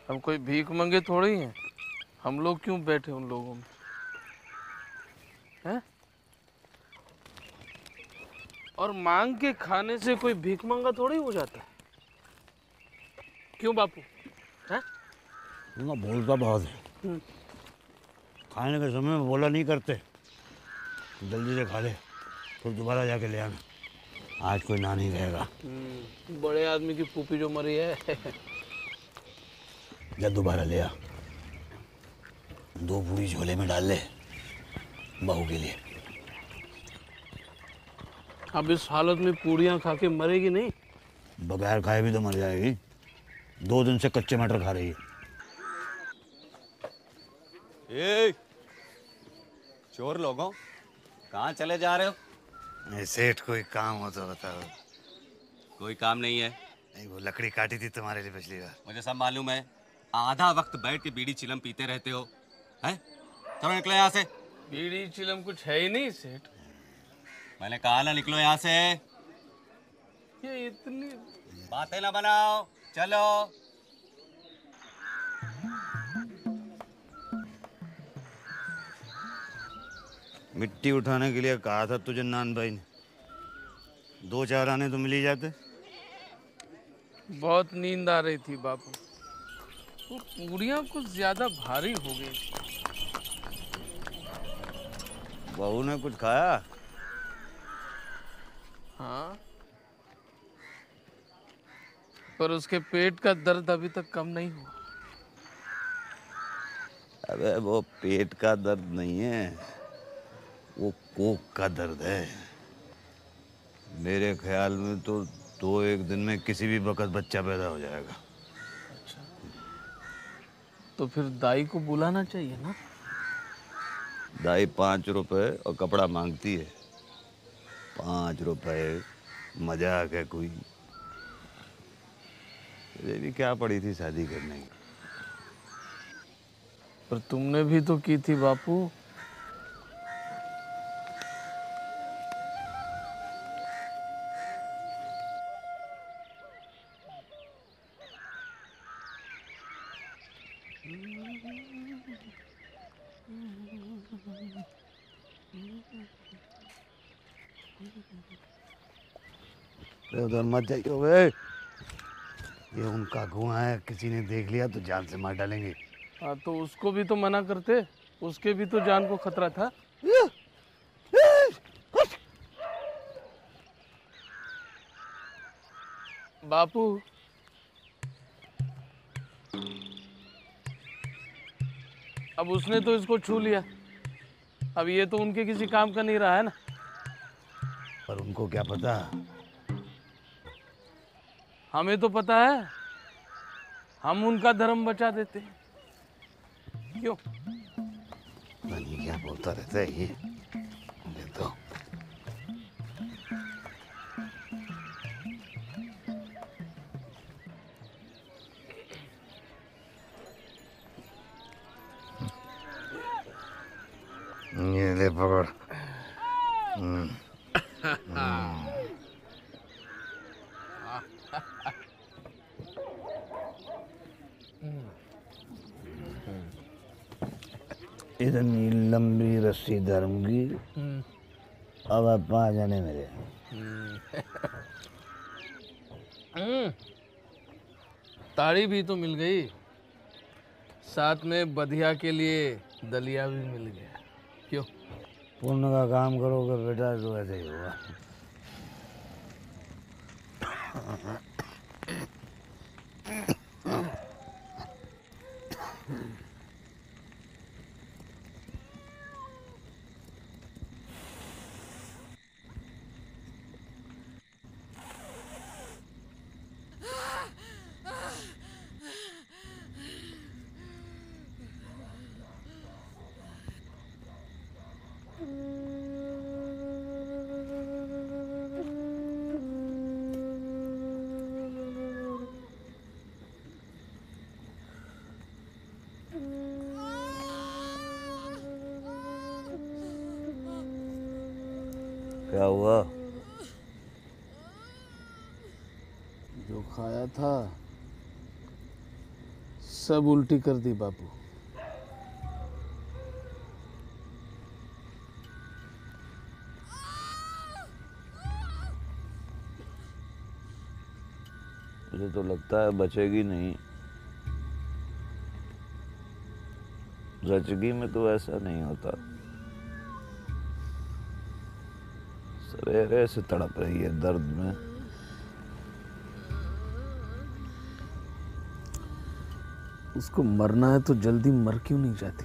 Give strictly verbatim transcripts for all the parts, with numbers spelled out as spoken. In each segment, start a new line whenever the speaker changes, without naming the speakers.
हम कोई भीख मंगे थोड़ी हैं। हम लोग क्यों बैठे उन लोगों में हैं? और मांग के खाने से कोई भीख मंगा थोड़ी हो जाता है। क्यों बापू? हैं?
ना बोलता बहुत है। खाने के समय में बोला नहीं करते। जल्दी से खा ले, फिर दोबारा जाके ले आना। आज कोई ना नहीं रहेगा।
बड़े आदमी की फूफी जो मरी है।
या दोबारा ले आ। दो पूरी झोले में डाल ले बहू के लिए।
अब इस हालत में पूड़ियाँ खा के मरेगी नहीं?
बगैर खाए भी तो मर जाएगी। दो दिन से कच्चे मटर खा रही है।
ए, चोर लोगों, कहाँ चले जा रहे हो?
सेठ कोई काम हो तो बताओ।
कोई काम नहीं है।
नहीं, वो लकड़ी काटी थी तुम्हारे लिए पिछली बार।
मुझे सब मालूम है। आधा वक्त बैठ के बीड़ी चिलम पीते रहते हो, हैं? चलो निकलो यहाँ से।
बीड़ी चिलम कुछ है ही नहीं सेठ।
मैंने कहा ना निकलो यहाँ से।
ये इतनी
बातें ना बनाओ, चलो।
मिट्टी उठाने के लिए कहा था तुझे नान भाई ने। दो चार आने तो मिल ही जाते।
बहुत नींद आ रही थी बापू। वो पूड़ियाँ कुछ ज्यादा भारी हो गई थी।
बहू ने कुछ खाया?
हाँ, पर उसके पेट का दर्द अभी तक कम नहीं हुआ।
अबे वो पेट का दर्द नहीं है, वो कोक का दर्द है। मेरे ख्याल में तो दो एक दिन में किसी भी वक्त बच्चा पैदा हो जाएगा।
अच्छा, तो फिर दाई को बुलाना चाहिए ना।
दाई पाँच रुपए और कपड़ा मांगती है। पाँच रुपए मजाक है कोई? ये भी क्या पड़ी थी शादी करने की।
पर तुमने भी तो की थी बापू।
उधर मत जाइए वे। ये उनका कुआं है, किसी ने देख लिया तो जान से मार डालेंगे।
हाँ, तो उसको भी तो मना करते। उसके भी तो जान को खतरा था। बापू, अब उसने तो इसको छू लिया। अब ये तो उनके किसी काम का नहीं रहा है ना।
पर उनको क्या पता।
हमें तो पता है। हम उनका धर्म बचा देते हैं। क्यों?
नहीं, क्या बोलता रहता है ये। ये तो ये ले पकड़। हम्म। इतनी लंबी रस्सी धर्मगी। अब आप पाँच जाने मेरे।
ताड़ी भी तो मिल गई, साथ में बधिया के लिए दलिया भी मिल गया। क्यों?
पुण्य का काम करोगे बेटा तो ऐसे ही होगा। क्या हुआ?
जो खाया था सब उल्टी कर दी बापू।
मुझे तो लगता है बचेगी नहीं। रचगी में तो ऐसा नहीं होता। सवेरे से तड़प रही है दर्द में।
उसको मरना है तो जल्दी मर क्यों नहीं जाती?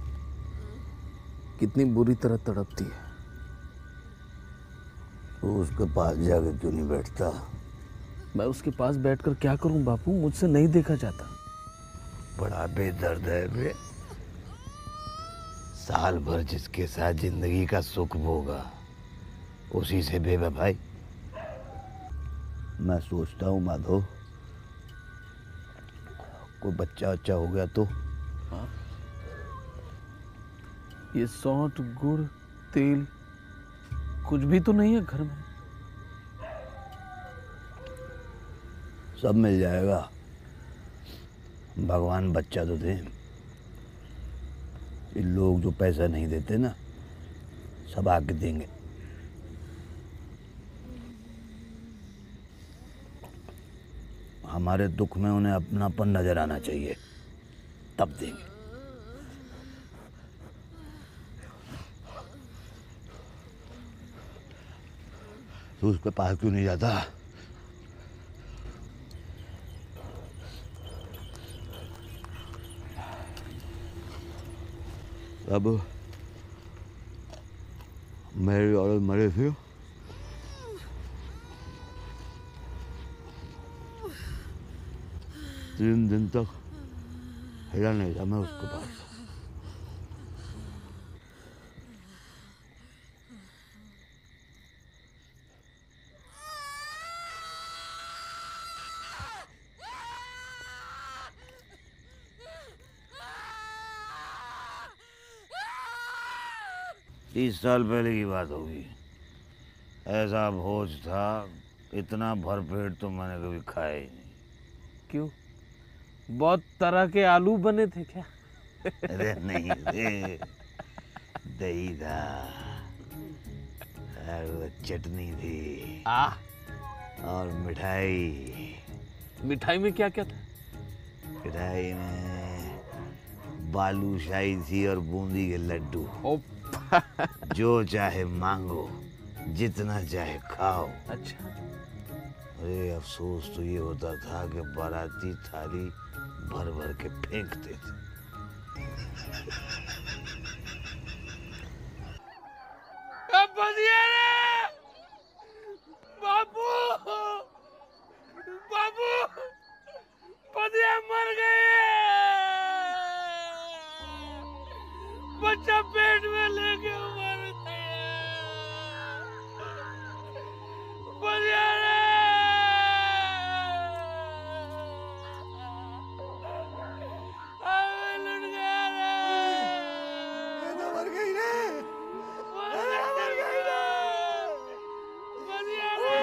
कितनी बुरी तरह तड़पती है।
तो उसके पास जाके क्यों नहीं बैठता?
मैं उसके पास बैठकर क्या करूं बापू? मुझसे नहीं देखा जाता।
बड़ा बेदर्द है बे। साल भर जिसके साथ जिंदगी का सुख भोगा, उसी से बेवफाई। मैं सोचता हूँ माधव, कोई बच्चा बच्चा हो गया तो।
हाँ? ये सौंठ गुड़ तेल कुछ भी तो नहीं है घर में।
सब मिल जाएगा। भगवान बच्चा तो दे। ये लोग जो पैसा नहीं देते ना, सब आके देंगे। हमारे दुख में उन्हें अपनापन नजर आना चाहिए, तब देंगे। तू उसके पास क्यों नहीं जाता? अब मेरी औरत मरे थे, तीन दिन तक हिला नहीं था मैं उसके पास। तीस साल पहले की बात होगी। ऐसा भोज था, इतना भरपेट तो मैंने कभी खाया ही नहीं।
क्यों? बहुत तरह के आलू बने थे क्या?
अरे नहीं रे, दही था और वो चटनी थी।
आ
और मिठाई।
मिठाई में क्या क्या था?
मिठाई में बालूशाही थी और बूंदी के लड्डू।
ओ
जो चाहे मांगो, जितना चाहे खाओ।
अच्छा।
अरे अफसोस तो ये होता था कि बाराती थाली भर भर के फेंकते थे।
बाबू बाबू पदिया मर गए। बच्चा पेट में लेके मरते पदिया रे। अबे लुट गया रे।
ये तो मर गई रे।
अरे मर गई रे। पदिया रे।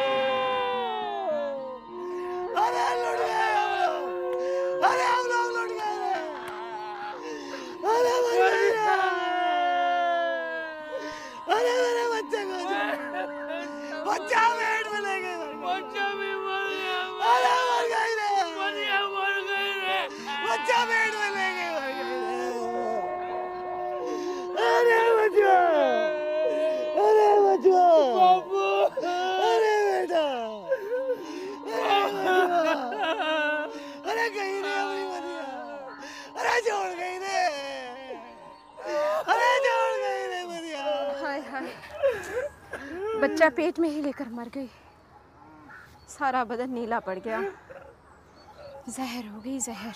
अरे लुट गए हम लोग। अरे हम लोग लुट गए रे। अरे मर गई रे। अरे मेरे बच्चे को बच्चा पेट में ले गए।
बच्चा भी मर गया।
अरे मर गई रे।
पदिया मर गई रे।
बच्चा पेट में ले गए। अरे बच्चा, अरे बच्चा,
बाबू
अरे बेटा, अरे बच्चा, अरे कहीं नहीं अपनी बदिया, अरे छोड़ गई रे, अरे छोड़ गई रे बदिया।
हाय हाय, बच्चा पेट में ही लेकर मर गई। सारा बदन नीला पड़ गया। जहर हो गई जहर।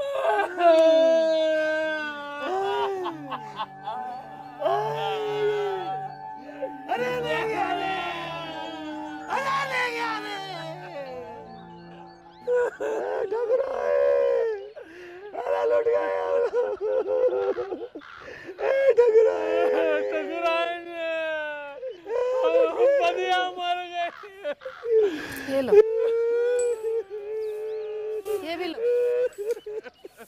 अरे ले गया रे, अरे ले गया रे, ठकुराए, अरे लुट गए, ठकुराए,
ठकुराए ने पदिया मर गई।
ये लो, ये भी लो।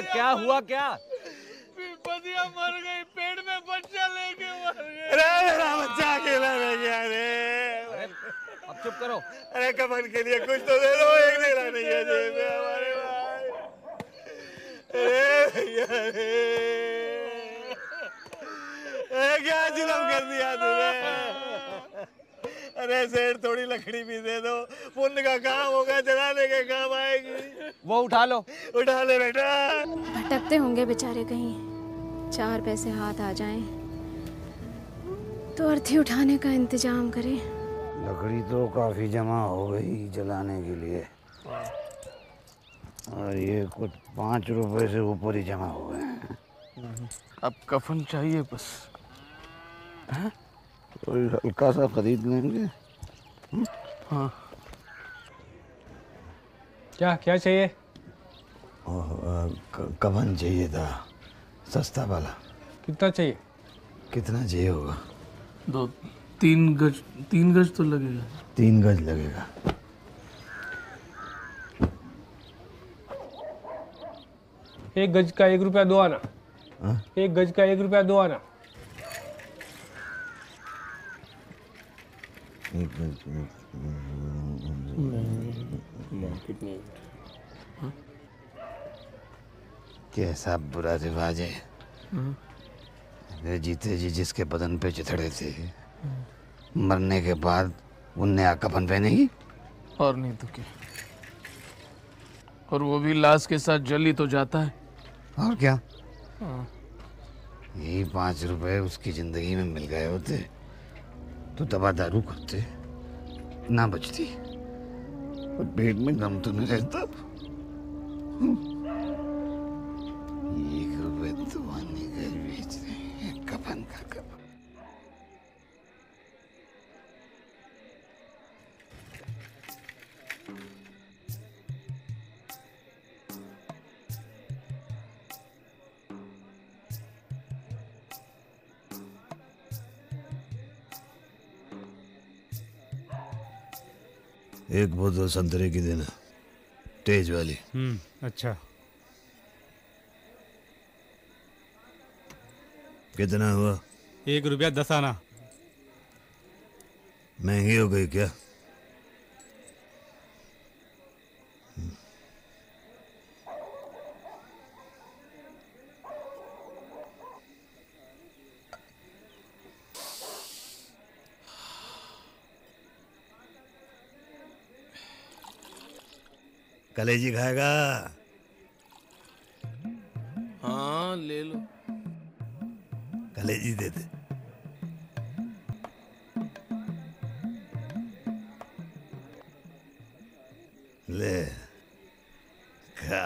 क्या हुआ क्या?
बदिया मर गई, पेट में बच्चा लेके मर गई।
अरे मेरा बच्चा अकेला रह गया रे।
अब चुप करो।
अरे कफन के लिए कुछ तो दे दो, एक देना नहीं है जेब में हमारे भाई। अरे भैया रे, अरे क्या जुल्म कर दिया तूने। अरे सेठ थोड़ी लकड़ी भी दे दो, पुण्य का काम होगा, जलाने के काम आएगी।
वो उठा लो।
उठा ले बेटा।
भटकते होंगे बेचारे, कहीं चार पैसे हाथ आ जाएं तो अर्थी उठाने का इंतजाम करें।
लकड़ी तो काफी जमा हो गई जलाने के लिए, और ये कुछ पाँच रुपए से ऊपर ही जमा हो गए।
अब कफन चाहिए बस।
कोई हल्का सा खरीद लेंगे।
हाँ
क्या क्या चाहिए?
कफन चाहिए था, सस्ता वाला।
कितना चाहिए?
कितना चाहिए होगा?
दो तीन गज, तीन गज तो लगेगा।
तीन गज लगेगा।
एक गज का एक रुपया दो आना।
हाँ?
एक गज का एक रुपया दो आना।
एक गज कैसा बुरा रिवाज है। वे जीते जी जिसके बदन पे चिथड़े थे, मरने के बाद उनने आ कफन पहनेगी।
और नहीं तो क्या, और वो भी लाश के साथ जली तो जाता है।
और क्या,
हाँ।
यही पाँच रुपए उसकी जिंदगी में मिल गए होते तो दवा दारू करते ना बचती, और पेट में दम तो नहीं रहता। एक रुपए तो आने घर बेच रहे हैं, कफन का कफन। एक बोतल संतरे की देना, तेज वाली।
हम्म, अच्छा।
कितना हुआ?
एक रुपया दस आना।
महंगी हो गई क्या? कलेजी खाएगा?
हाँ ले लो।
कलेजी दे दे। ले खा।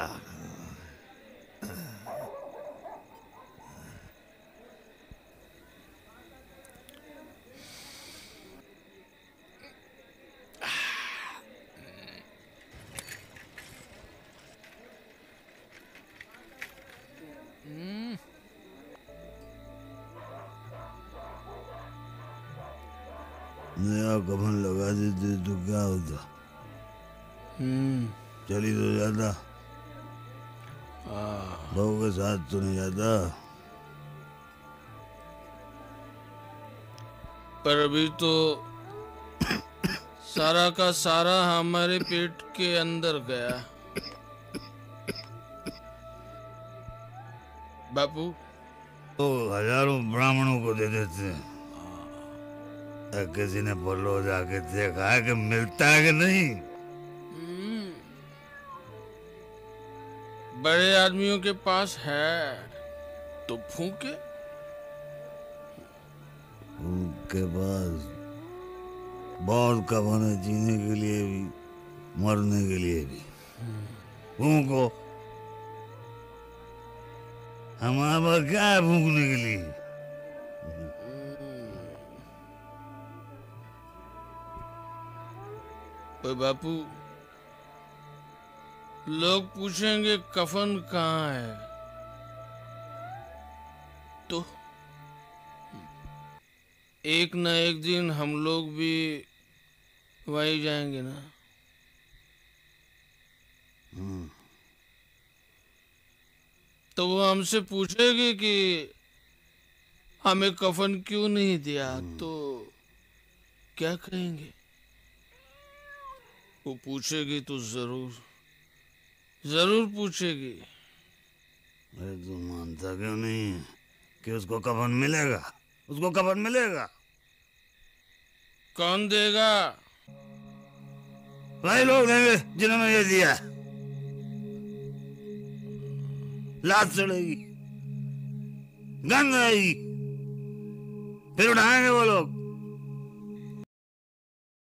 नया कफन लगा देते तो क्या होता?
हम्म
चली तो जाता, बहू के साथ तो नहीं जाता।
पर अभी तो सारा का सारा हमारे पेट के अंदर गया। बापू
तो हजारों ब्राह्मणों को दे देते। किसी ने बोलो जाके देखा है कि मिलता है कि नहीं?
बड़े आदमियों के पास है तो फूके।
उनके पास बहुत कफन है, जीने के लिए भी मरने के लिए भी। फूको। हमारे पास क्या है फूकने के लिए?
ओए बापू, लोग पूछेंगे कफन कहाँ है, तो एक न एक दिन हम लोग भी वहीं जाएंगे ना। तो वो हमसे पूछेगी कि हमें कफन क्यों नहीं दिया, तो क्या कहेंगे? वो पूछेगी तो जरूर जरूर पूछेगी।
अरे तू मानता क्यों नहीं कि उसको कफन मिलेगा? उसको कफन मिलेगा।
कौन देगा?
वही लोग देंगे जिन्होंने ये दिया। लात चढ़ेगी, गंध आएगी, फिर उठाएंगे वो लोग।